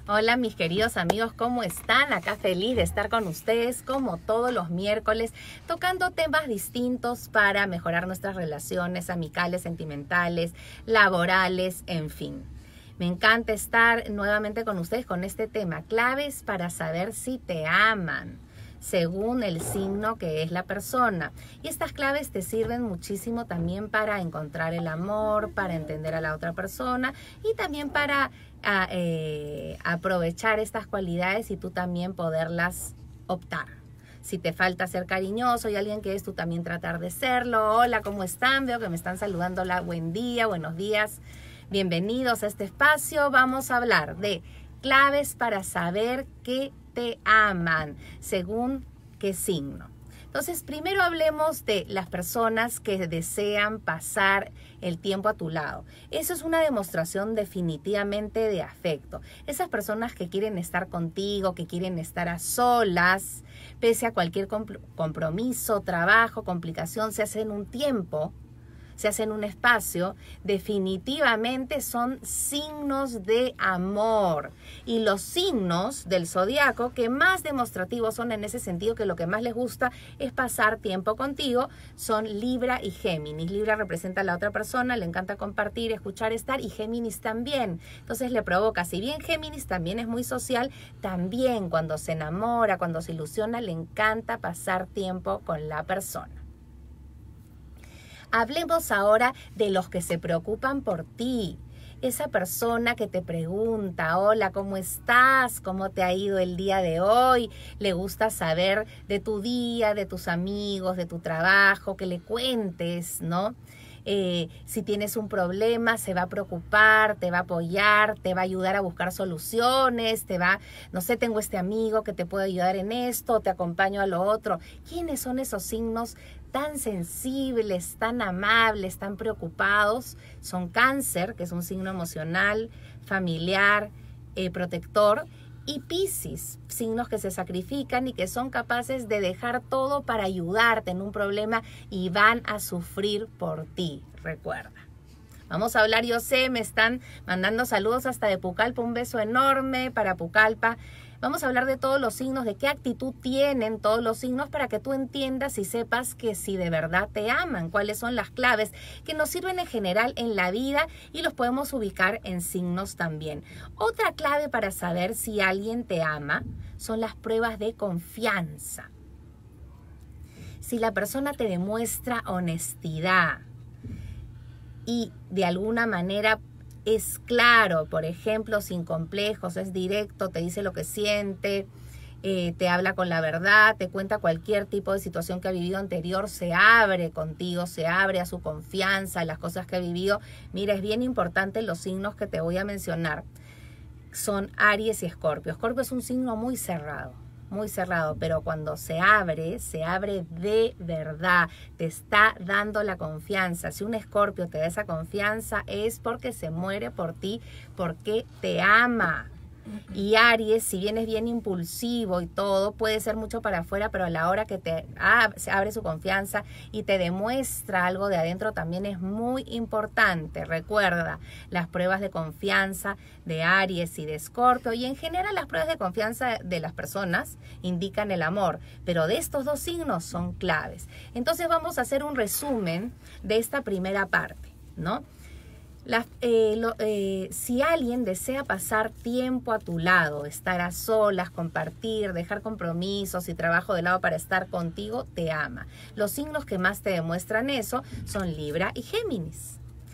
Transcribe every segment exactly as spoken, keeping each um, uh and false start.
Hola mis queridos amigos, ¿cómo están? Acá feliz de estar con ustedes como todos los miércoles, tocando temas distintos para mejorar nuestras relaciones amicales, sentimentales, laborales, en fin. Me encanta estar nuevamente con ustedes con este tema, claves para saber si te aman, según el signo que es la persona. Y estas claves te sirven muchísimo también para encontrar el amor, para entender a la otra persona y también para a, eh, aprovechar estas cualidades y tú también poderlas optar. Si te falta ser cariñoso y alguien que es, tú también tratar de serlo. Hola, ¿cómo están? Veo que me están saludando. Hola, buen día, buenos días. Bienvenidos a este espacio. Vamos a hablar de claves para saber que te aman, según qué signo. Entonces, primero hablemos de las personas que desean pasar el tiempo a tu lado. Eso es una demostración definitivamente de afecto. Esas personas que quieren estar contigo, que quieren estar a solas, pese a cualquier compromiso, trabajo, complicación, se hacen un tiempo, se hacen un espacio, definitivamente son signos de amor. Y los signos del zodiaco que más demostrativos son en ese sentido, que lo que más les gusta es pasar tiempo contigo, son Libra y Géminis. Libra representa a la otra persona, le encanta compartir, escuchar, estar, y Géminis también. Entonces le provoca, si bien Géminis también es muy social, también cuando se enamora, cuando se ilusiona, le encanta pasar tiempo con la persona. Hablemos ahora de los que se preocupan por ti. Esa persona que te pregunta, hola, ¿cómo estás? ¿Cómo te ha ido el día de hoy? Le gusta saber de tu día, de tus amigos, de tu trabajo, que le cuentes, ¿no? Eh, si tienes un problema, se va a preocupar, te va a apoyar, te va a ayudar a buscar soluciones, te va, no sé, tengo este amigo que te puede ayudar en esto, te acompaño a lo otro. ¿Quiénes son esos signos tan sensibles, tan amables, tan preocupados? Son Cáncer, que es un signo emocional, familiar, eh, protector, y Piscis, signos que se sacrifican y que son capaces de dejar todo para ayudarte en un problema y van a sufrir por ti, recuerda. Vamos a hablar, yo sé, me están mandando saludos hasta de Pucallpa, un beso enorme para Pucallpa. Vamos a hablar de todos los signos, de qué actitud tienen todos los signos para que tú entiendas y sepas que si de verdad te aman, cuáles son las claves que nos sirven en general en la vida y los podemos ubicar en signos también. Otra clave para saber si alguien te ama son las pruebas de confianza. Si la persona te demuestra honestidad y de alguna manera es claro, por ejemplo, sin complejos, es directo, te dice lo que siente, eh, te habla con la verdad, te cuenta cualquier tipo de situación que ha vivido anterior, se abre contigo, se abre a su confianza, a las cosas que ha vivido. Mira, es bien importante los signos que te voy a mencionar. Son Aries y Escorpio. Escorpio es un signo muy cerrado. muy cerrado, pero cuando se abre, se abre de verdad, te está dando la confianza. Si un Escorpio te da esa confianza es porque se muere por ti, porque te ama. Y Aries, si bien es bien impulsivo y todo, puede ser mucho para afuera, pero a la hora que te ab- se abre su confianza y te demuestra algo de adentro también es muy importante. Recuerda, las pruebas de confianza de Aries y de Escorpio, y en general las pruebas de confianza de las personas indican el amor, pero de estos dos signos son claves. Entonces vamos a hacer un resumen de esta primera parte, ¿no? La, eh, lo, eh, si alguien desea pasar tiempo a tu lado, estar a solas, compartir, dejar compromisos y trabajo de lado para estar contigo, te ama. Los signos que más te demuestran eso son Libra y Géminis.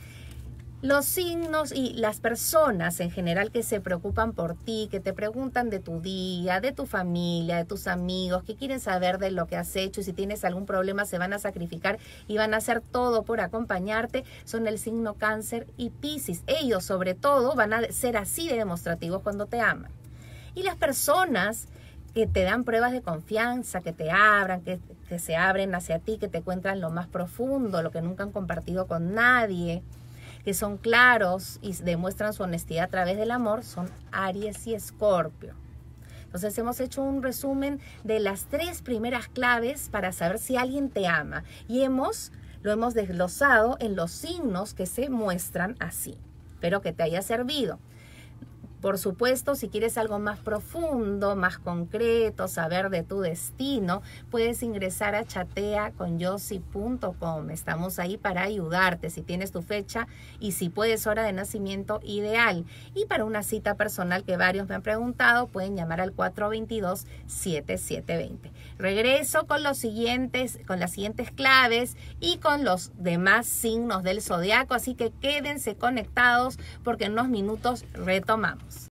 Los signos y las personas en general que se preocupan por ti, que te preguntan de tu día, de tu familia, de tus amigos, que quieren saber de lo que has hecho y si tienes algún problema se van a sacrificar y van a hacer todo por acompañarte, son el signo Cáncer y Piscis. Ellos sobre todo van a ser así de demostrativos cuando te aman. Y las personas que te dan pruebas de confianza, que te abran, que, que se abren hacia ti, que te cuentan lo más profundo, lo que nunca han compartido con nadie, que son claros y demuestran su honestidad a través del amor, son Aries y Escorpio. Entonces hemos hecho un resumen de las tres primeras claves para saber si alguien te ama y hemos, lo hemos desglosado en los signos que se muestran así. Espero que te haya servido. Por supuesto, si quieres algo más profundo, más concreto, saber de tu destino, puedes ingresar a chatea con yossi punto com. Estamos ahí para ayudarte si tienes tu fecha y si puedes hora de nacimiento ideal. Y para una cita personal que varios me han preguntado, pueden llamar al cuatro dos dos, siete siete dos cero. Regreso con los siguientes, con las siguientes claves y con los demás signos del zodiaco, así que quédense conectados porque en unos minutos retomamos.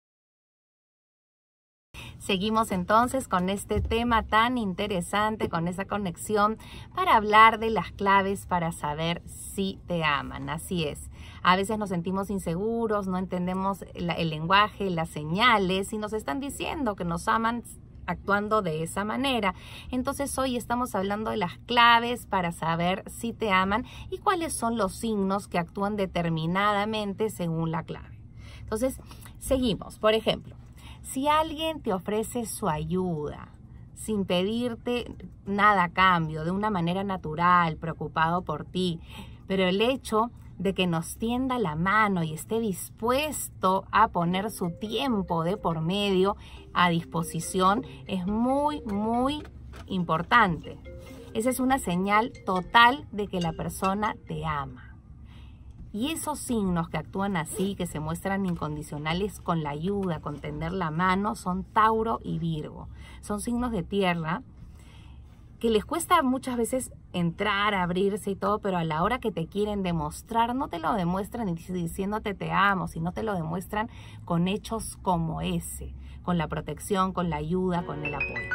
Seguimos entonces con este tema tan interesante, con esa conexión para hablar de las claves para saber si te aman. Así es. A veces nos sentimos inseguros, no entendemos la, el lenguaje, las señales y nos están diciendo que nos aman actuando de esa manera. Entonces hoy estamos hablando de las claves para saber si te aman y cuáles son los signos que actúan determinadamente según la clave. Entonces seguimos. Por ejemplo, si alguien te ofrece su ayuda sin pedirte nada a cambio, de una manera natural, preocupado por ti, pero el hecho de que nos tienda la mano y esté dispuesto a poner su tiempo de por medio a disposición es muy, muy importante. Esa es una señal total de que la persona te ama. Y esos signos que actúan así, que se muestran incondicionales con la ayuda, con tender la mano, son Tauro y Virgo. Son signos de tierra que les cuesta muchas veces entrar, abrirse y todo, pero a la hora que te quieren demostrar, no te lo demuestran diciéndote te amo, sino te lo demuestran con hechos como ese, con la protección, con la ayuda, con el apoyo.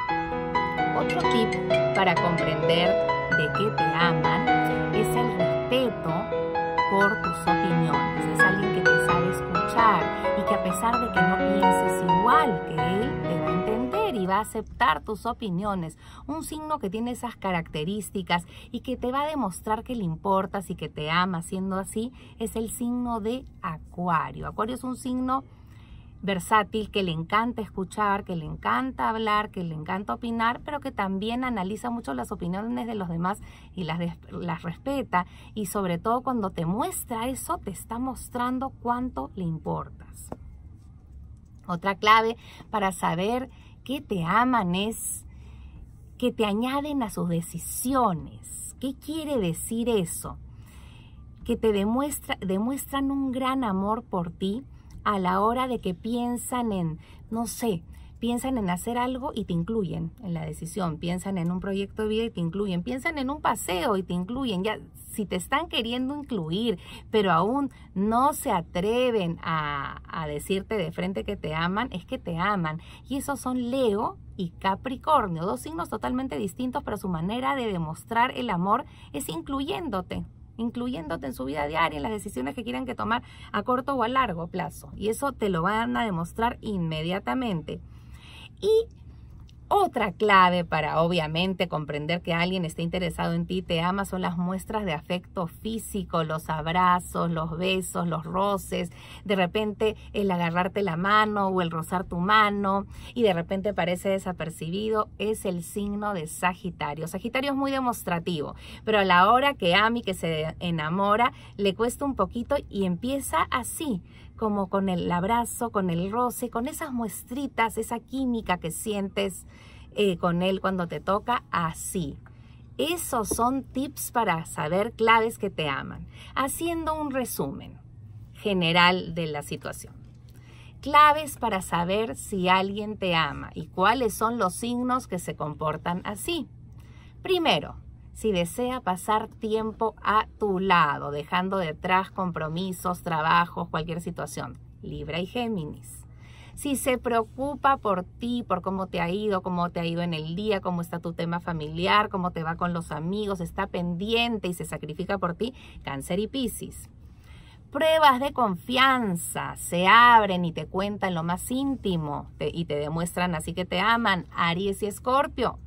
Otro tip para comprender de que te aman es el respeto por tus opiniones. Es alguien que te sabe escuchar y que a pesar de que no pienses igual que él, te va a entender y va a aceptar tus opiniones. Un signo que tiene esas características y que te va a demostrar que le importas y que te ama siendo así es el signo de Acuario. Acuario es un signo versátil, que le encanta escuchar, que le encanta hablar, que le encanta opinar, pero que también analiza mucho las opiniones de los demás y las, las respeta, y sobre todo cuando te muestra eso, te está mostrando cuánto le importas. Otra clave para saber que te aman es que te añaden a sus decisiones. ¿Qué quiere decir eso? Que te demuestra, demuestran un gran amor por ti a la hora de que piensan en, no sé, piensan en hacer algo y te incluyen en la decisión, piensan en un proyecto de vida y te incluyen, piensan en un paseo y te incluyen. Ya, si te están queriendo incluir, pero aún no se atreven a, a decirte de frente que te aman, es que te aman. Y esos son Leo y Capricornio, dos signos totalmente distintos, pero su manera de demostrar el amor es incluyéndote. incluyéndote en su vida diaria, en las decisiones que quieran que tomar a corto o a largo plazo. Y eso te lo van a demostrar inmediatamente. Y otra clave para obviamente comprender que alguien está interesado en ti, te ama, son las muestras de afecto físico, los abrazos, los besos, los roces, de repente el agarrarte la mano o el rozar tu mano y de repente parece desapercibido, es el signo de Sagitario. Sagitario es muy demostrativo, pero a la hora que ama y que se enamora, le cuesta un poquito y empieza así, como con el abrazo, con el roce, con esas muestritas, esa química que sientes eh, con él cuando te toca, así. Esos son tips para saber claves que te aman. Haciendo un resumen general de la situación. Claves para saber si alguien te ama y cuáles son los signos que se comportan así. Primero, si desea pasar tiempo a tu lado, dejando detrás compromisos, trabajos, cualquier situación. Libra y Géminis. Si se preocupa por ti, por cómo te ha ido, cómo te ha ido en el día, cómo está tu tema familiar, cómo te va con los amigos, está pendiente y se sacrifica por ti, Cáncer y Piscis. Pruebas de confianza, se abren y te cuentan lo más íntimo te, y te demuestran así que te aman, Aries y Escorpio.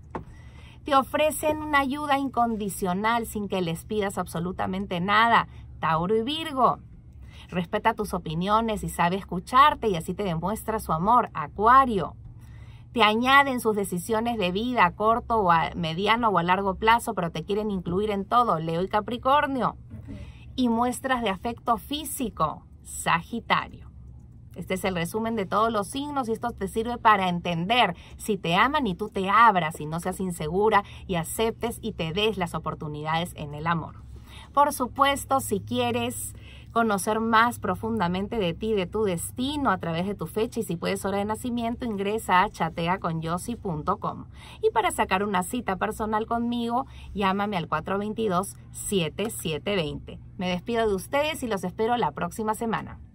Te ofrecen una ayuda incondicional sin que les pidas absolutamente nada, Tauro y Virgo. Respeta tus opiniones y sabe escucharte y así te demuestra su amor, Acuario. Te añaden sus decisiones de vida a corto o a mediano o a largo plazo, pero te quieren incluir en todo, Leo y Capricornio. Y muestras de afecto físico, Sagitario. Este es el resumen de todos los signos y esto te sirve para entender si te aman y tú te abras y no seas insegura y aceptes y te des las oportunidades en el amor. Por supuesto, si quieres conocer más profundamente de ti, de tu destino a través de tu fecha y si puedes hora de nacimiento, ingresa a chatea con yossi punto com. Y para sacar una cita personal conmigo, llámame al cuatro dos dos, siete siete dos cero. Me despido de ustedes y los espero la próxima semana.